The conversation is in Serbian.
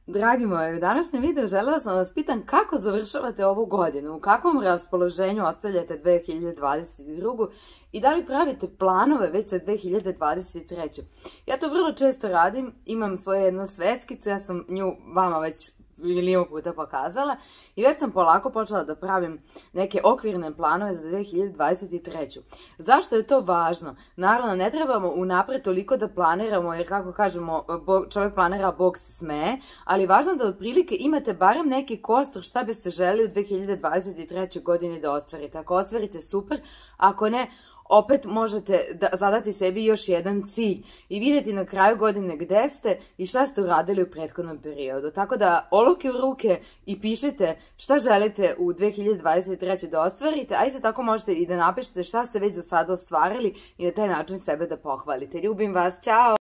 Dragi moji, u današnjem videu želela sam vas pitan kako završavate ovu godinu, u kakvom raspoloženju ostavljate 2022. i da li pravite planove već za 2023. Ja to vrlo često radim, imam svoju jednu sveskicu, ja sam nju vama već milion puta pokazala i već sam polako počela da pravim neke okvirne planove za 2023. Zašto je to važno? Naravno, ne trebamo unapred toliko da planiramo, jer kako kažemo, čovjek planira, Bog se smeje, ali je važno da otprilike imate barem neki kostur šta biste želi u 2023. godini da ostvarite. Ako ostvarite, super, ako ne, opet možete zadati sebi još jedan cilj i vidjeti na kraju godine gde ste i šta ste uradili u prethodnom periodu. Tako da olovke u ruke i pišite šta želite u 2023. da ostvarite, a isto tako možete i da napišete šta ste već do sada ostvarili i na taj način sebe da pohvalite. Ljubim vas, ćao!